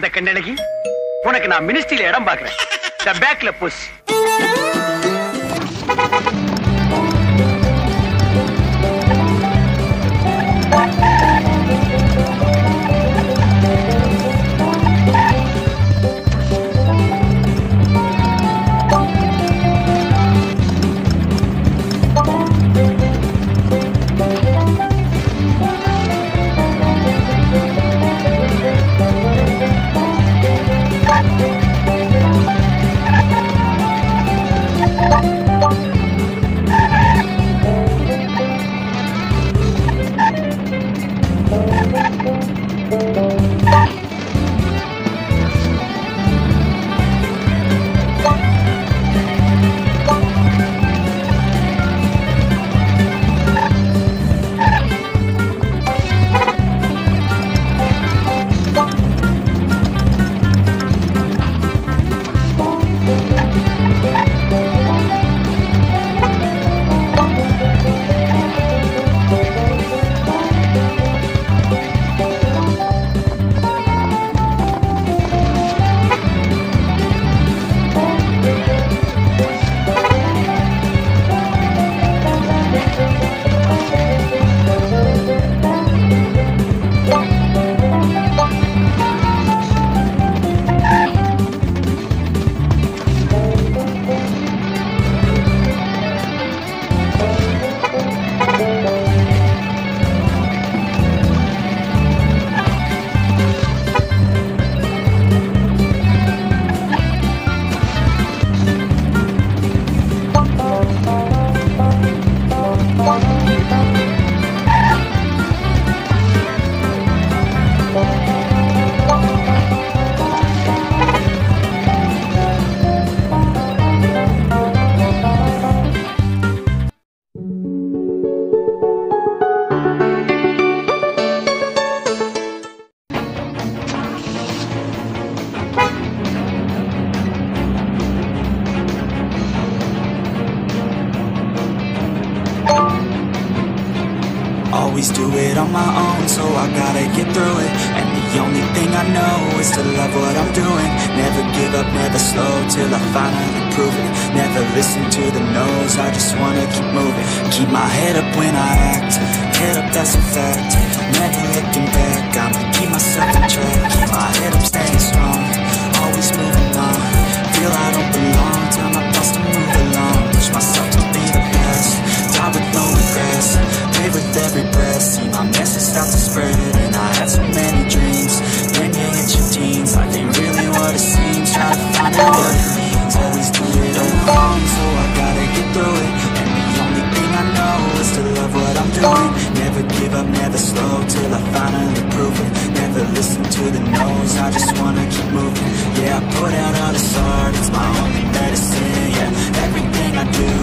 அந்த கண்ணழகி, உனக்கு நான் மினிஸ்ட்ரியில இடம் பாக்குறேன். த பேக்ல push. Always do it on my own, so I gotta get through it. And the only thing I know is to love what I'm doing. Never give up, never slow, till I finally prove it. Never listen to the no's, I just wanna keep moving. Keep my head up when I act, head up, that's a fact. Never looking back, I'ma keep myself on track. Keep my head up, staying strong, always moving on. Feel I don't belong, tell my thoughts to move along. Push myself to be the best, die with no regrets. With every breath, see my message start to spread. And I had so many dreams. When you hit your teens, life ain't really what it seems. Try to find out what it means. Always do it on my own, so I gotta get through it. And the only thing I know is to love what I'm doing. Never give up, never slow, till I finally prove it. Never listen to the no's, I just wanna keep moving. Yeah, I put out all this art, it's my only medicine. Yeah, everything I do